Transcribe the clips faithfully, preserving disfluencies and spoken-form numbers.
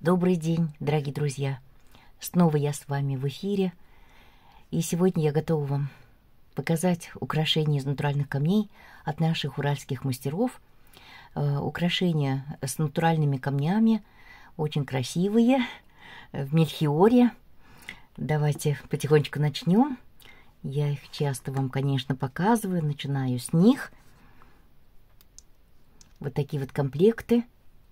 Добрый день, дорогие друзья! Снова я с вами в эфире. И сегодня я готова вам показать украшения из натуральных камней от наших уральских мастеров. Э, украшения с натуральными камнями, очень красивые, в мельхиоре. Давайте потихонечку начнем. Я их часто вам, конечно, показываю. Начинаю с них. Вот такие вот комплекты.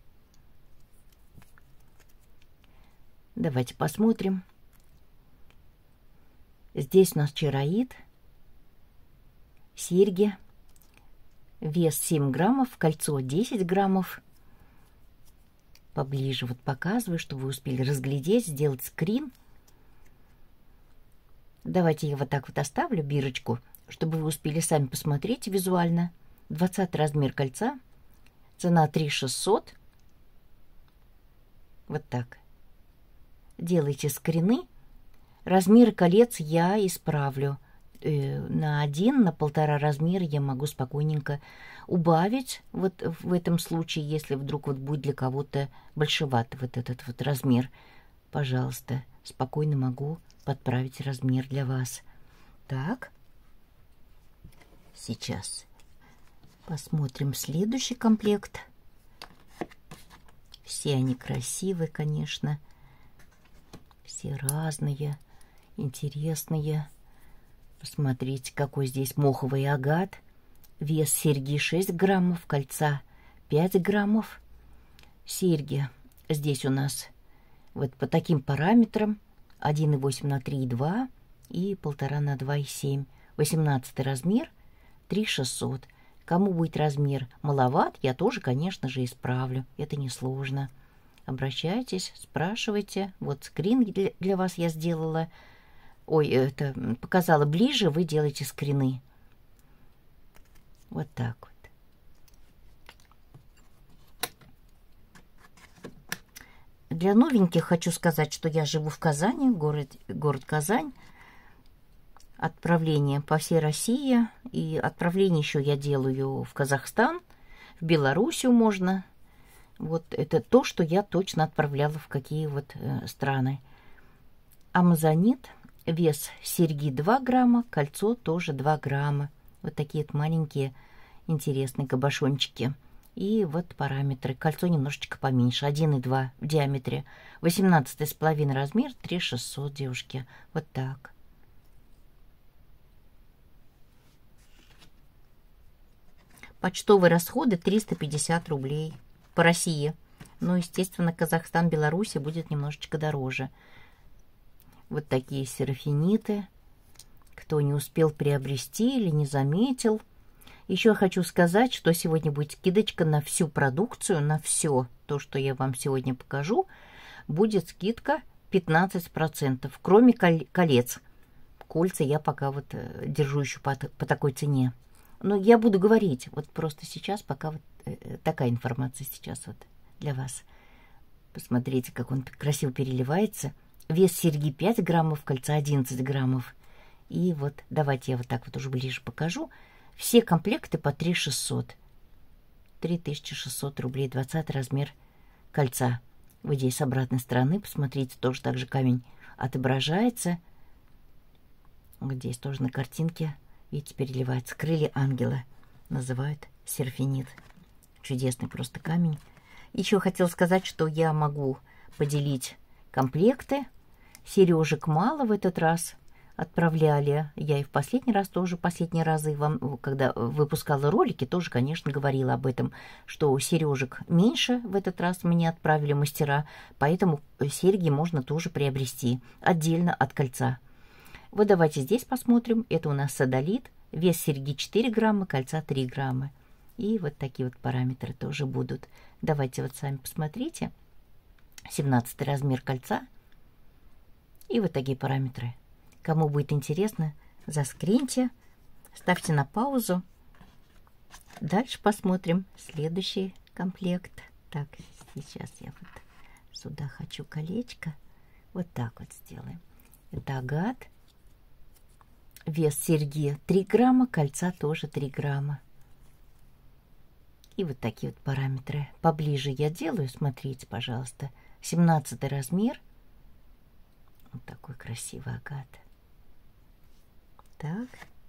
Давайте посмотрим. Здесь у нас чароид, серьги, вес семь граммов, кольцо десять граммов. Поближе вот показываю, чтобы вы успели разглядеть, сделать скрин. Давайте я вот так вот оставлю бирочку, чтобы вы успели сами посмотреть визуально. двадцатый размер кольца, цена три тысячи шестьсот. Вот так. Делайте скрины. Размеры колец я исправлю. Э, на один, на полтора размера я могу спокойненько убавить. Вот в этом случае, если вдруг вот будет для кого-то большевато вот этот вот размер, пожалуйста, спокойно могу подправить размер для вас. Так. Сейчас посмотрим следующий комплект. Все они красивые, конечно. Все разные, интересные. Посмотрите, какой здесь моховый агат. Вес серьги шесть граммов, кольца пять граммов. Серьги здесь у нас вот по таким параметрам. один и восемь на три и два и полтора на два и семь. восемнадцатый размер, три тысячи шестьсот. Кому будет размер маловат, я тоже, конечно же, исправлю. Это несложно. Обращайтесь, спрашивайте. Вот скрин для, для вас я сделала. Ой, это показала ближе, вы делаете скрины. Вот так вот. Для новеньких хочу сказать, что я живу в Казани, город, город Казань. Отправление по всей России. И отправление еще я делаю в Казахстан, в Белоруссию можно. Вот это то, что я точно отправляла в какие вот э, страны. Амазонит, вес серьги два грамма, кольцо тоже два грамма. Вот такие вот маленькие интересные кабошончики. И вот параметры. Кольцо немножечко поменьше, один и два в диаметре. восемнадцатый с половиной размер, три тысячи шестьсот, девушки. Вот так. Почтовые расходы триста пятьдесят рублей. По России. Ну, естественно, Казахстан, Беларусь будет немножечко дороже. Вот такие серафиниты. Кто не успел приобрести или не заметил. Еще хочу сказать, что сегодня будет скидочка на всю продукцию, на все то, что я вам сегодня покажу. Будет скидка пятнадцать процентов, кроме колец. Кольца я пока вот держу еще по, по такой цене. Но я буду говорить, вот просто сейчас, пока вот э, такая информация сейчас вот для вас. Посмотрите, как он красиво переливается. Вес серьги пять граммов, кольца одиннадцать граммов. И вот давайте я вот так вот уже ближе покажу. Все комплекты по три тысячи шестьсот. три тысячи шестьсот рублей, двадцатый размер кольца. Вот здесь с обратной стороны, посмотрите, тоже так же камень отображается. Вот здесь тоже на картинке. Видите, переливается. Крылья ангела называют серфинит. Чудесный просто камень. Еще хотела сказать, что я могу поделить комплекты. Сережек мало в этот раз отправляли. Я и в последний раз тоже, последние разы, вам, когда выпускала ролики, тоже, конечно, говорила об этом, что сережек меньше в этот раз мне отправили мастера, поэтому серьги можно тоже приобрести отдельно от кольца. Вот давайте здесь посмотрим. Это у нас содолит. Вес серьги четыре грамма, кольца три грамма. И вот такие вот параметры тоже будут. Давайте вот сами посмотрите. семнадцатый размер кольца. И вот такие параметры. Кому будет интересно, заскриньте. Ставьте на паузу. Дальше посмотрим следующий комплект. Так, сейчас я вот сюда хочу колечко. Вот так вот сделаем. Это агат. Вес серьги три грамма, кольца тоже три грамма. И вот такие вот параметры. Поближе я делаю, смотрите, пожалуйста. семнадцатый размер. Вот такой красивый агат. Так.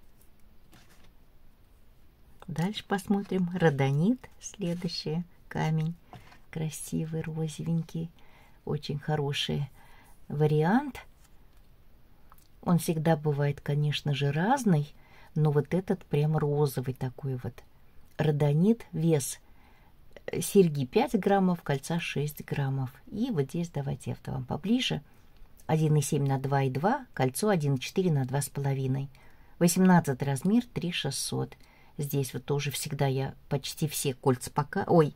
Дальше посмотрим. Родонит, следующий камень. Красивый, розовенький. Очень хороший вариант. Он всегда бывает, конечно же, разный. Но вот этот прям розовый такой вот. Родонит, вес серьги пять граммов, кольца шесть граммов. И вот здесь давайте я вам поближе. один и семь на два и два, кольцо один и четыре на два с половиной. восемнадцатый размер, три тысячи шестьсот. Здесь вот тоже всегда я почти все кольца пока... Ой,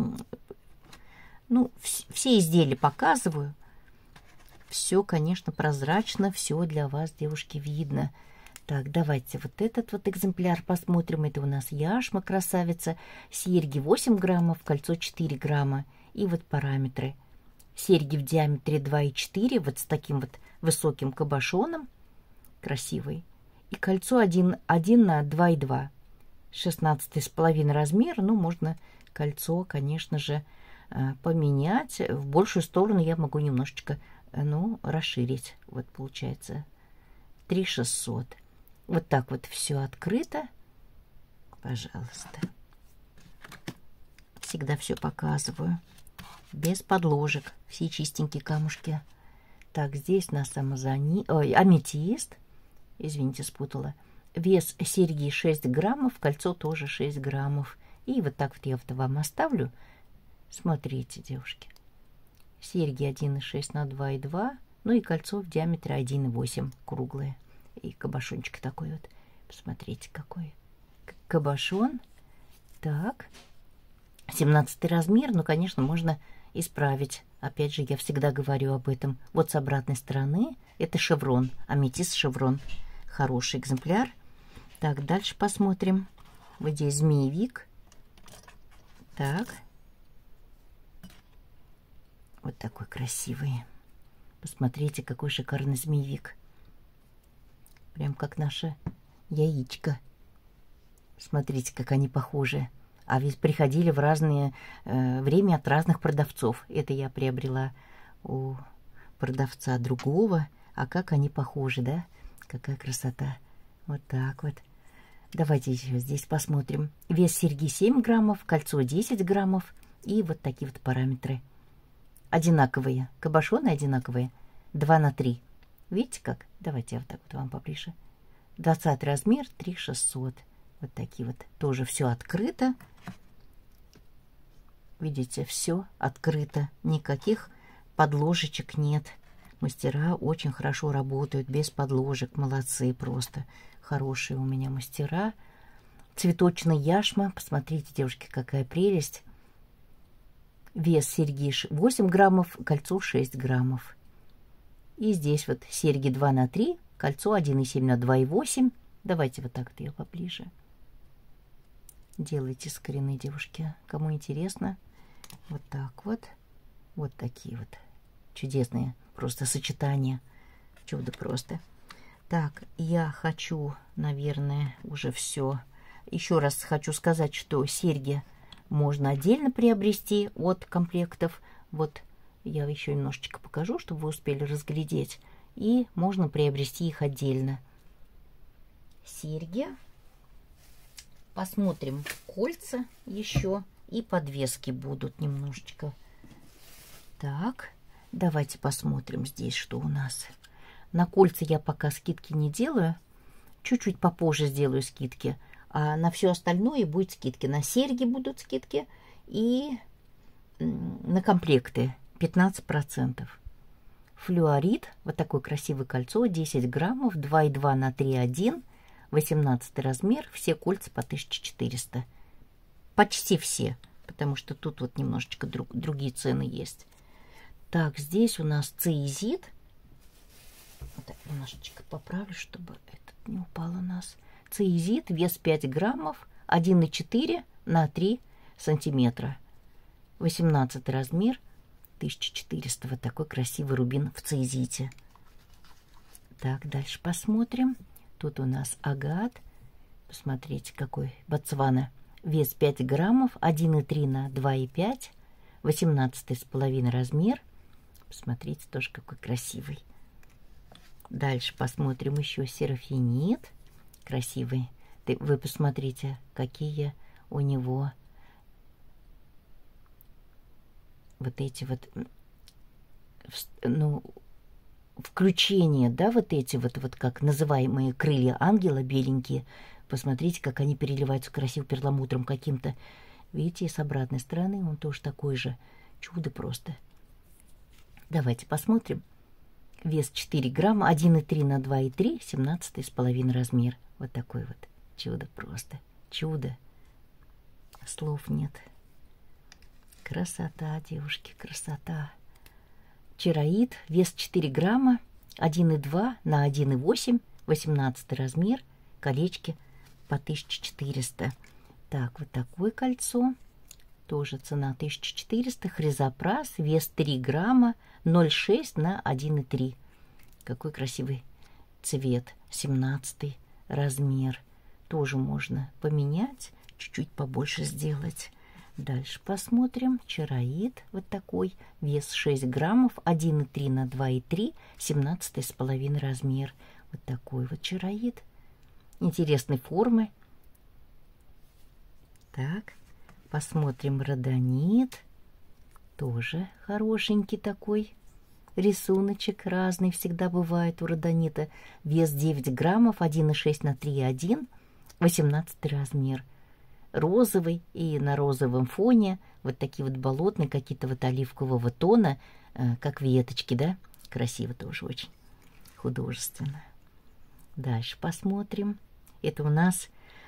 ну, все изделия показываю. Все, конечно, прозрачно, все для вас, девушки, видно. Так, давайте вот этот вот экземпляр посмотрим. Это у нас яшма, красавица. Серьги восемь граммов, кольцо четыре грамма. И вот параметры. Серьги в диаметре два и четыре, вот с таким вот высоким кабошоном. Красивый. И кольцо один, один на два и два. шестнадцатый с половиной размер. Ну, можно кольцо, конечно же, поменять. В большую сторону я могу немножечко, ну, расширить. Вот получается три тысячи шестьсот. Вот так вот все открыто. Пожалуйста. Всегда все показываю. Без подложек. Все чистенькие камушки. Так, здесь у нас амазони... Ой, аметист. Извините, спутала. Вес серьги шесть граммов, кольцо тоже шесть граммов. И вот так вот я вот вам оставлю. Смотрите, девушки. Серьги один и шесть на два и два. Ну и кольцо в диаметре один и восемь. Круглое. И кабошончик такой вот. Посмотрите, какой кабошон. Так. семнадцатый размер. Ну, конечно, можно исправить. Опять же, я всегда говорю об этом. Вот с обратной стороны. Это шеврон. Аметист шеврон. Хороший экземпляр. Так, дальше посмотрим. Вот здесь змеевик. Так. Вот такой красивый. Посмотрите, какой шикарный змеевик. Прям как наше яичко. Смотрите, как они похожи. А ведь приходили в разное э, время от разных продавцов. Это я приобрела у продавца другого. А как они похожи, да? Какая красота. Вот так вот. Давайте еще здесь посмотрим. Вес серьги семь граммов, кольцо десять граммов. И вот такие вот параметры. Одинаковые. Кабошоны одинаковые. два на три. Видите как? Давайте я вот так вот вам поближе. двадцатый размер, три тысячи шестьсот. Вот такие вот. Тоже все открыто. Видите, все открыто. Никаких подложечек нет. Мастера очень хорошо работают, без подложек. Молодцы просто. Хорошие у меня мастера. Цветочная яшма. Посмотрите, девушки, какая прелесть. Вес серьги восемь граммов, кольцо шесть граммов. И здесь вот серьги два на три, кольцо один и семь на два и восемь. Давайте вот так вот я поближе. Делайте скрины, девушки, кому интересно. Вот так вот. Вот такие вот чудесные просто сочетания. Чудо просто. Так, я хочу, наверное, уже все. Еще раз хочу сказать, что серьги можно отдельно приобрести от комплектов. Вот я еще немножечко покажу, чтобы вы успели разглядеть. И можно приобрести их отдельно. Серьги. Посмотрим кольца еще. И подвески будут немножечко. Так, давайте посмотрим здесь, что у нас. На кольца я пока скидки не делаю. Чуть-чуть попозже сделаю скидки. А на все остальное будет скидки. На серьги будут скидки. И на комплекты пятнадцать процентов. Флюорит. Вот такое красивое кольцо. десять граммов. два и два на три и один. восемнадцатый размер. Все кольца по тысяче четыреста. Почти все. Потому что тут вот немножечко друг, другие цены есть. Так, здесь у нас цеизит. Вот так немножечко поправлю, чтобы этот не упал у нас. Цеизит, вес пять граммов, один и четыре на три сантиметра. восемнадцатый размер, тысяча четыреста. Вот такой красивый рубин в цеизите. Так, дальше посмотрим. Тут у нас агат. Посмотрите, какой Ботсвана. Вес пять граммов, один и три на два и пять, восемнадцатый с половиной размер. Посмотрите, тоже какой красивый. Дальше посмотрим еще серафинит. Красивый. Вы посмотрите, какие у него вот эти вот, ну, включения, да, вот эти вот, вот как называемые крылья ангела беленькие. Посмотрите, как они переливаются красивым перламутром каким-то. Видите, и с обратной стороны он тоже такой же. Чудо просто. Давайте посмотрим. Вес четыре грамма, один и три на два и три, семнадцатый с половиной размер. Вот такой вот. Чудо просто. Чудо. Слов нет. Красота, девушки, красота. Чароид, вес четыре грамма, один и два на один и восемь, восемнадцатый размер. Колечки по тысяче четыреста. Так, вот такое кольцо. Тоже цена тысяча четыреста. Хризопрас, вес три грамма, ноль шесть на один и три. Какой красивый цвет. семнадцатый размер. Тоже можно поменять, чуть-чуть побольше сделать. Дальше посмотрим. Чароид вот такой. Вес шесть граммов, один и три на два и три, семнадцатый с половиной размер. Вот такой вот чароид. Интересной формы. Так, посмотрим родонит. Тоже хорошенький такой рисуночек. Разный всегда бывает у родонита. Вес девять граммов, один и шесть на три и один, восемнадцатый размер. Розовый, и на розовом фоне вот такие вот болотные, какие-то вот оливкового тона, э, как веточки, да? Красиво тоже очень. Художественно. Дальше посмотрим. Это у нас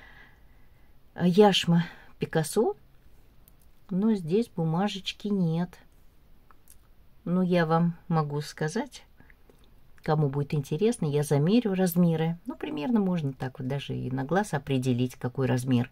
яшма Пикассо, но здесь бумажечки нет. Но я вам могу сказать, кому будет интересно, я замерю размеры. Ну, примерно можно так вот даже и на глаз определить, какой размер.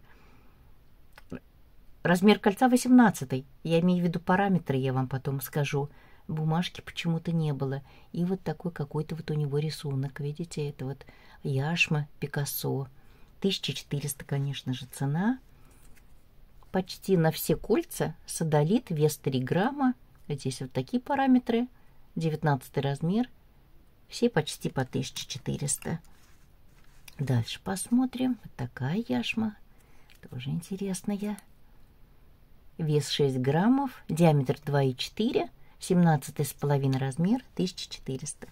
Размер кольца восемнадцатый. Я имею в виду параметры, я вам потом скажу. Бумажки почему-то не было. И вот такой какой-то вот у него рисунок. Видите, это вот яшма Пикассо. тысяча четыреста, конечно же, цена. Почти на все кольца содолит, вес три грамма. Здесь вот такие параметры. девятнадцатый размер. Все почти по тысяче четыреста. Дальше посмотрим. Вот такая яшма. Тоже интересная. Вес шесть граммов. Диаметр два и четыре. семнадцатый с половиной размер. тысяча четыреста.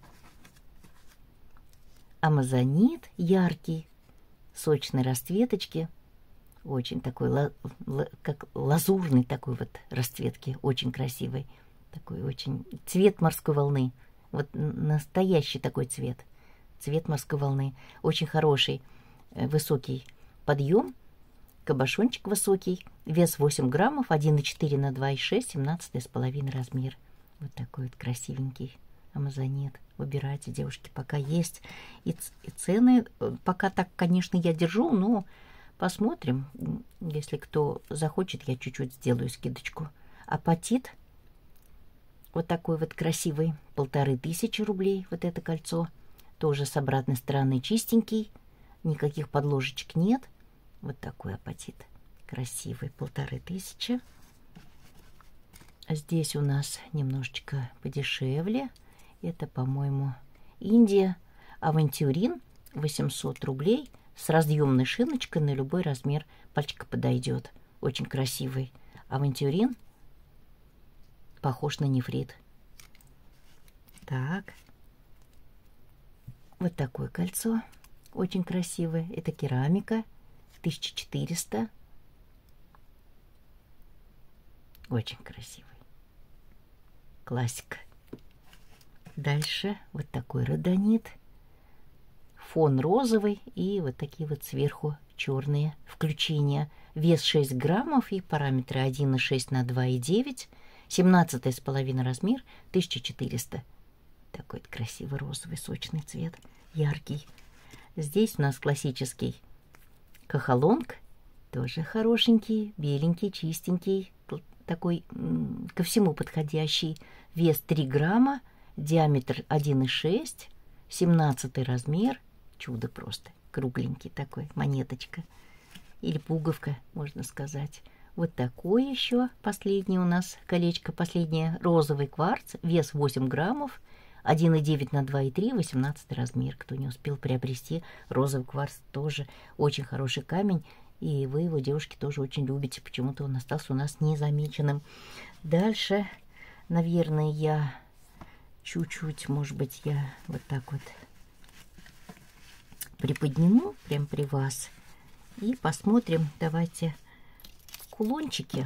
Амазонит яркий. Сочной расцветочки. Очень такой, ла, ла, как лазурный такой вот расцветки. Очень красивый. Такой очень цвет морской волны. Вот настоящий такой цвет. Цвет морской волны. Очень хороший, высокий подъем. Кабошончик высокий. Вес восемь граммов. один и четыре на два и шесть. семнадцатый с половиной размер. Вот такой вот красивенький амазонит. Выбирайте, девушки, пока есть. И, и цены пока так, конечно, я держу, но посмотрим. Если кто захочет, я чуть-чуть сделаю скидочку. Апатит. Вот такой вот красивый. Полторы тысячи рублей. Вот это кольцо. Тоже с обратной стороны чистенький. Никаких подложечек нет. Вот такой апатит. Красивый. Полторы тысячи. Здесь у нас немножечко подешевле. Это, по-моему, Индия. Авантюрин. восемьсот рублей. С разъемной шиночкой на любой размер пальчика подойдет. Очень красивый. Авантюрин. Похож на нефрит. Так. Вот такое кольцо. Очень красивое. Это керамика. тысяча четыреста. Очень красивый. Классика. Дальше вот такой родонит. Фон розовый и вот такие вот сверху черные включения. Вес шесть граммов и параметры один и шесть на два и девять. семнадцатый с половиной размер. тысяча четыреста. Такой вот красивый розовый сочный цвет. Яркий. Здесь у нас классический кахалонг. Тоже хорошенький, беленький, чистенький. Такой ко всему подходящий. Вес три грамма. Диаметр один и шесть. семнадцатый размер. Чудо просто. Кругленький такой. Монеточка. или пуговка, можно сказать. Вот такое еще последнее у нас колечко, последнее розовый кварц, вес восемь граммов, один и девять на два и три, восемнадцатый размер. Кто не успел приобрести, розовый кварц тоже очень хороший камень, и вы его, девушки, тоже очень любите. Почему-то он остался у нас незамеченным. Дальше, наверное, я чуть-чуть, может быть, я вот так вот приподниму прям при вас и посмотрим. Давайте кулончики.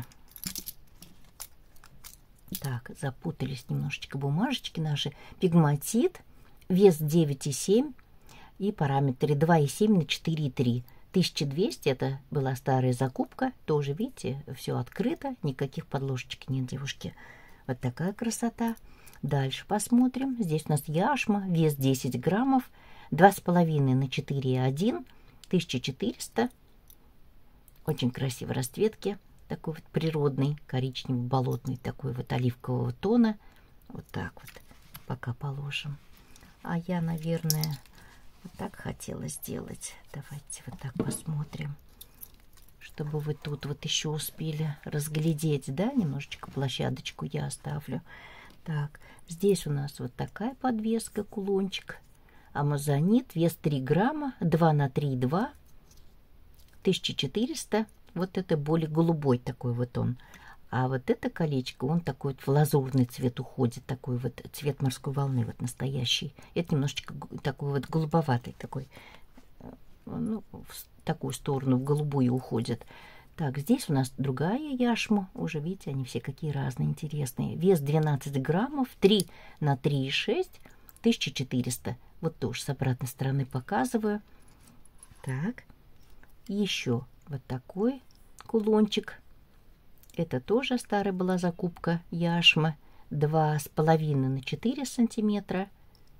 Так, запутались немножечко бумажечки наши. Пегматит, вес девять и семь и параметры два и семь на четыре и три. тысяча двести, это была старая закупка. Тоже, видите, все открыто, никаких подложечек нет, девушки. Вот такая красота. Дальше посмотрим. Здесь у нас яшма, вес десять граммов, два с половиной на четыре и один, тысяча четыреста. Очень красивой расцветки. Такой вот природный, коричневый, болотный, такой вот оливкового тона. Вот так вот пока положим. А я, наверное, вот так хотела сделать. Давайте вот так посмотрим, чтобы вы тут вот еще успели разглядеть, да, немножечко площадочку я оставлю. Так, здесь у нас вот такая подвеска, кулончик. Амазонит, вес три грамма, два на три и два, тысяча четыреста. Вот это более голубой такой вот он. А вот это колечко, он такой вот в лазурный цвет уходит, такой вот цвет морской волны, вот настоящий. Это немножечко такой вот голубоватый такой, ну, в такую сторону, в голубую уходит. Так, здесь у нас другая яшма. Уже видите, они все какие разные, интересные. Вес двенадцать граммов, три на три и шесть, тысяча четыреста. Вот тоже с обратной стороны показываю. Так, еще вот такой кулончик. Это тоже старая была закупка яшма. два с половиной на четыре сантиметра.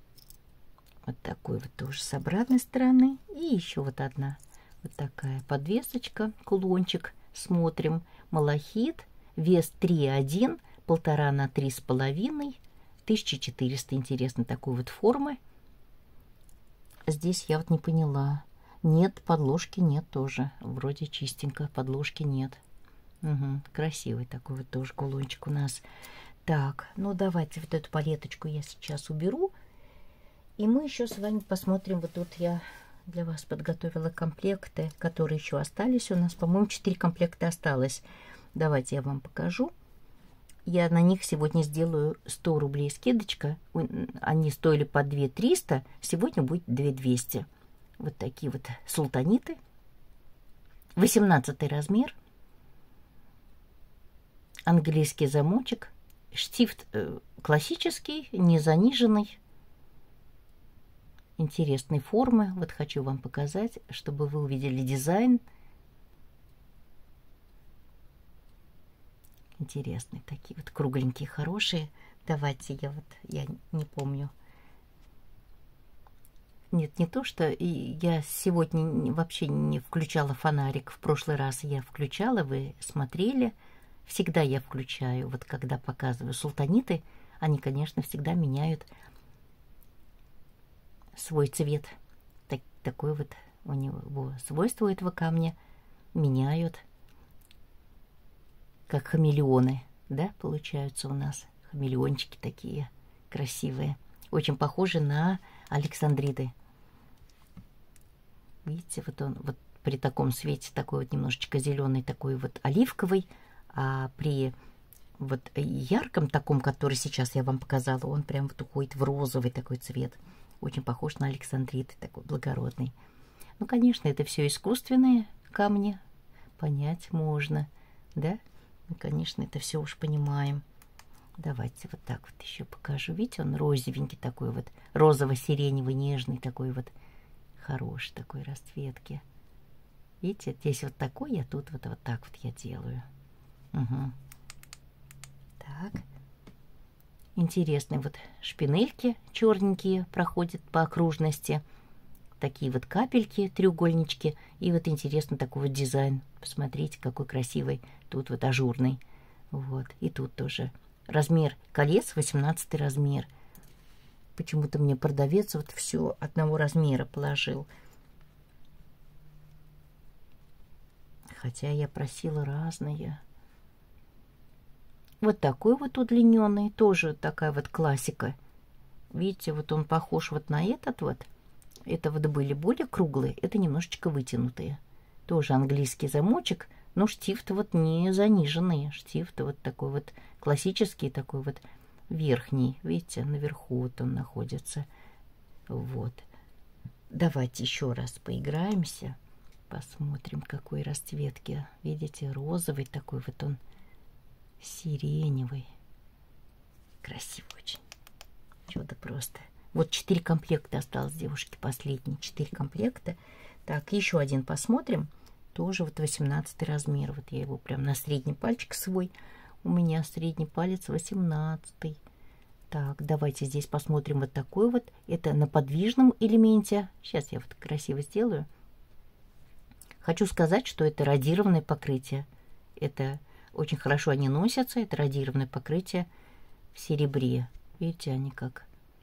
Вот такой вот тоже с обратной стороны. И еще вот одна. Вот такая подвесочка, кулончик. Смотрим. Малахит. Вес три и один. Полтора на три с половиной. тысяча четыреста. Интересно, такой вот формы. Здесь я вот не поняла. Нет, подложки нет тоже. Вроде чистенько. Подложки нет. Угу, красивый такой вот тоже кулончик у нас. Так, ну давайте вот эту палеточку я сейчас уберу. И мы еще с вами посмотрим. Вот тут я для вас подготовила комплекты, которые еще остались. У нас, по-моему, четыре комплекта осталось. Давайте я вам покажу. Я на них сегодня сделаю сто рублей скидочка. Они стоили по две триста. Сегодня будет две двести. Вот такие вот султаниты. восемнадцатый размер. Английский замочек. Штифт э, классический, не заниженный. Интересной формы. Вот хочу вам показать, чтобы вы увидели дизайн. Интересные такие вот кругленькие, хорошие. Давайте я вот, я не помню. Нет, не то, что я сегодня вообще не включала фонарик. В прошлый раз я включала, вы смотрели. Всегда я включаю, вот когда показываю султаниты, они, конечно, всегда меняют свой цвет. Так, такое вот у него свойство этого камня меняют, как хамелеоны, да, получаются у нас. Хамелеончики такие красивые. Очень похожи на александриты. Видите, вот он вот при таком свете такой вот немножечко зеленый, такой вот оливковый. А при вот ярком таком, который сейчас я вам показала, он прям вот уходит в розовый такой цвет. Очень похож на александрит, такой благородный. Ну, конечно, это все искусственные камни. Понять можно, да? Мы, конечно, это все уж понимаем. Давайте вот так вот еще покажу. Видите, он розовенький такой вот, розово-сиреневый, нежный такой вот, хороший такой расцветки. Видите, здесь вот такой, а тут вот, вот так вот я делаю. Угу. Так. Интересные вот шпинельки черненькие проходят по окружности. Такие вот капельки, треугольнички. И вот интересно такой вот дизайн. Посмотрите, какой красивый. Тут вот ажурный. Вот. И тут тоже. Размер колец восемнадцатый размер. Почему-то мне продавец вот все одного размера положил. Хотя я просила разные. Вот такой вот удлиненный, тоже такая вот классика. Видите, вот он похож вот на этот вот. Это вот были более круглые, это немножечко вытянутые. Тоже английский замочек, но штифт вот не заниженный. Штифт вот такой вот классический, такой вот верхний. Видите, наверху вот он находится. Вот. Давайте еще раз поиграемся. Посмотрим, какой расцветки. Видите, розовый такой вот он. Сиреневый. Красивый очень. Чудо просто. Вот четыре комплекта осталось, девушки, последние. Четыре комплекта. Так, еще один посмотрим. Тоже вот восемнадцатый размер. Вот я его прям на средний пальчик свой. У меня средний палец восемнадцатый. Так, давайте здесь посмотрим вот такой вот. Это на подвижном элементе. Сейчас я вот красиво сделаю. Хочу сказать, что это радированное покрытие. Это очень хорошо они носятся. Это радированное покрытие в серебре. Видите, они как...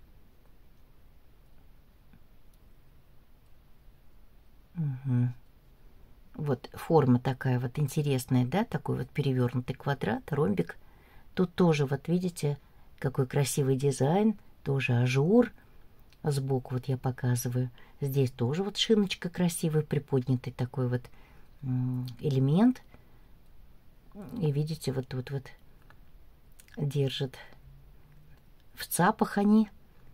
Угу. Вот форма такая вот интересная, да, такой вот перевернутый квадрат, ромбик. Тут тоже, вот видите, какой красивый дизайн, тоже ажур. Сбоку вот я показываю. Здесь тоже вот шиночка красивая, приподнятый такой вот элемент. И видите, вот тут вот держит в цапах они.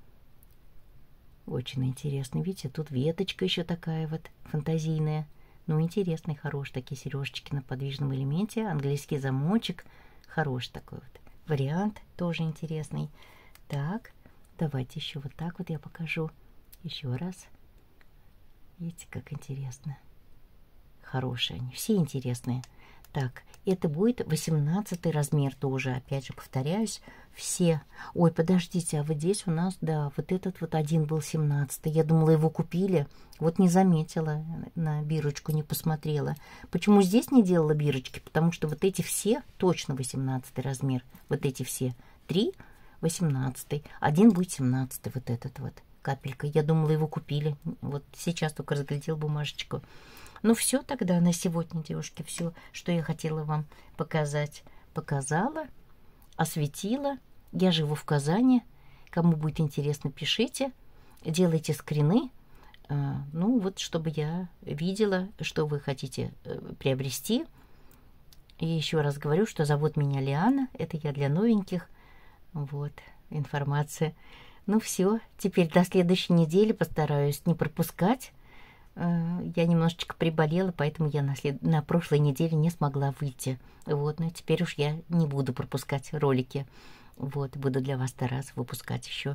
Очень интересно. Видите, тут веточка еще такая вот фантазийная. Ну, интересный, хороший. Такие сережечки на подвижном элементе. Английский замочек. Хороший такой вот вариант. Тоже интересный. Так, давайте еще вот так вот я покажу. Еще раз. Видите, как интересно. Хорошие они. Все интересные. Так, это будет восемнадцатый размер тоже. Опять же, повторяюсь, все. Ой, подождите, а вот здесь у нас, да, вот этот вот один был семнадцатый. Я думала, его купили. Вот не заметила, на бирочку не посмотрела. Почему здесь не делала бирочки? Потому что вот эти все точно восемнадцатый размер. Вот эти все. Три восемнадцатый. Один будет семнадцатый, вот этот вот. Капелька. Я думала, его купили. Вот сейчас только разглядел бумажечку. Ну, все тогда на сегодня, девушки, все, что я хотела вам показать, показала, осветила. Я живу в Казани. Кому будет интересно, пишите, делайте скрины. Ну, вот, чтобы я видела, что вы хотите приобрести. И еще раз говорю, что зовут меня Лиана. Это я для новеньких. Вот, информация. Ну, все. Теперь до следующей недели постараюсь не пропускать. Я немножечко приболела, поэтому я на, след... на прошлой неделе не смогла выйти. Вот, но теперь уж я не буду пропускать ролики. Вот, буду для вас стараться выпускать еще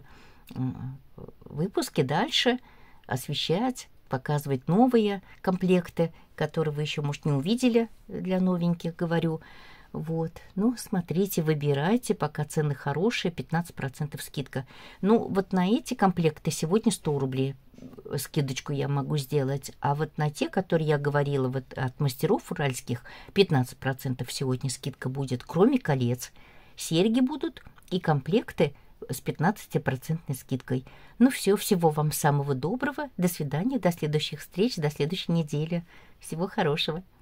выпуски дальше, освещать, показывать новые комплекты, которые вы еще, может, не увидели, для новеньких говорю. Вот, ну, смотрите, выбирайте, пока цены хорошие, пятнадцать процентов скидка. Ну, вот на эти комплекты сегодня сто рублей скидочку я могу сделать, а вот на те, которые я говорила, вот от мастеров уральских, пятнадцать процентов сегодня скидка будет, кроме колец. Серьги будут и комплекты с пятнадцатипроцентной скидкой. Ну все, всего вам самого доброго, до свидания, до следующих встреч, до следующей недели. Всего хорошего.